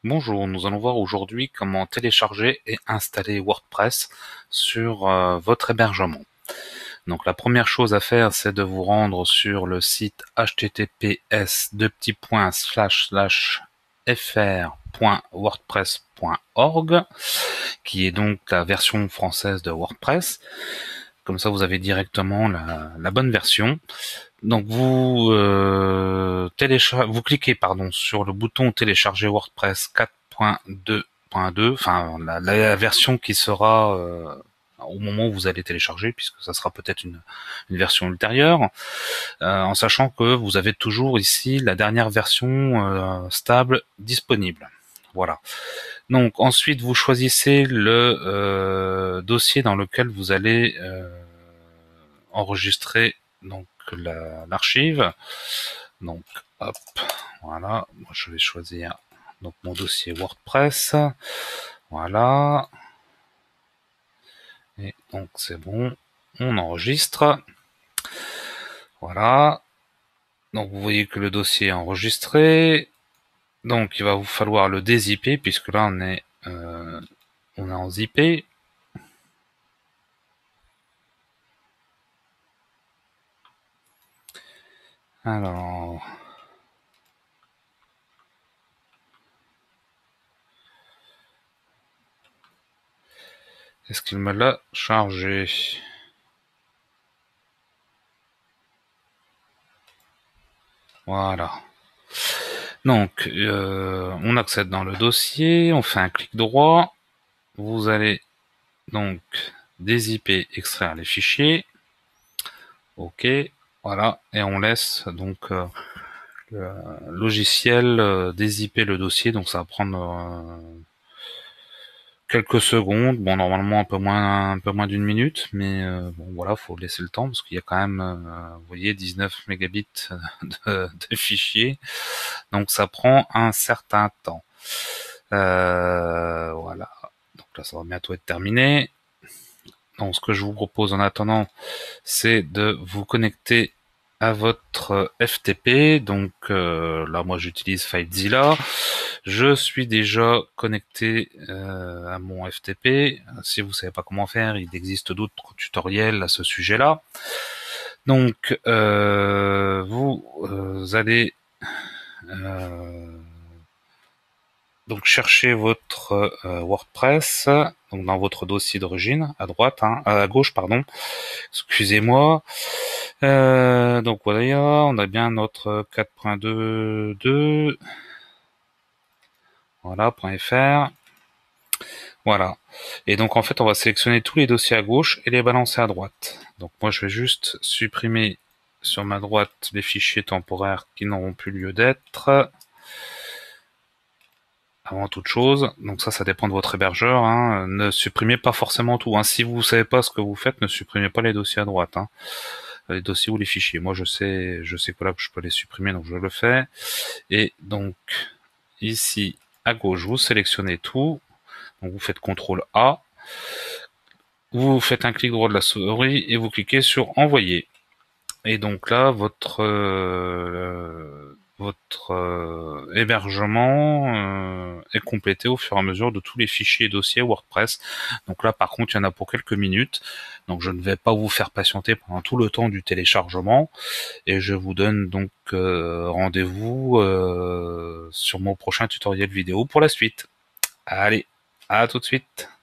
Bonjour, nous allons voir aujourd'hui comment télécharger et installer WordPress sur votre hébergement. Donc la première chose à faire, c'est de vous rendre sur le site https://fr.wordpress.org, qui est donc la version française de WordPress. Comme ça, vous avez directement la bonne version. Donc vous vous cliquez sur le bouton télécharger WordPress 4.2.2, enfin la version qui sera au moment où vous allez télécharger, puisque ça sera peut-être une version ultérieure, en sachant que vous avez toujours ici la dernière version stable disponible. Voilà. Donc ensuite vous choisissez le dossier dans lequel vous allez enregistrer donc l'archive. Donc hop, voilà, moi je vais choisir donc mon dossier WordPress. Voilà. Et donc c'est bon, on enregistre. Voilà. Donc vous voyez que le dossier est enregistré. Donc il va vous falloir le dézipper puisque là on est en zippé. Alors, est-ce qu'il me l'a chargé? Voilà. Donc, on accède dans le dossier, on fait un clic droit, vous allez donc dézipper, extraire les fichiers, ok, voilà, et on laisse donc le logiciel dézipper le dossier, donc ça va prendre quelques secondes, bon normalement un peu moins d'une minute, mais bon voilà, faut laisser le temps parce qu'il y a quand même, vous voyez, 19 mégabits de fichiers, donc ça prend un certain temps. Voilà, donc là ça va bientôt être terminé. Donc ce que je vous propose en attendant, c'est de vous connecter à votre FTP. Donc là moi j'utilise FileZilla. Je suis déjà connecté à mon FTP. Si vous savez pas comment faire, il existe d'autres tutoriels à ce sujet-là. Donc vous allez donc chercher votre WordPress donc dans votre dossier d'origine à droite, à gauche pardon. Excusez-moi. Donc voilà, on a bien notre 4.22, voilà, .fr. Voilà. Et donc en fait, on va sélectionner tous les dossiers à gauche et les balancer à droite. Donc moi, je vais juste supprimer sur ma droite les fichiers temporaires qui n'auront plus lieu d'être. Avant toute chose, donc ça dépend de votre hébergeur. Ne supprimez pas forcément tout. Si vous savez pas ce que vous faites, ne supprimez pas les dossiers à droite. Les dossiers ou les fichiers. Moi, je sais que là, je peux les supprimer, donc je le fais. Et donc ici à gauche, vous sélectionnez tout. Donc vous faites CTRL A. Vous faites un clic droit de la souris et vous cliquez sur envoyer. Et donc là, votre hébergement est complété au fur et à mesure de tous les fichiers et dossiers WordPress. Donc là, par contre, il y en a pour quelques minutes. Donc je ne vais pas vous faire patienter pendant tout le temps du téléchargement. Et je vous donne donc rendez-vous sur mon prochain tutoriel vidéo pour la suite. Allez, à tout de suite.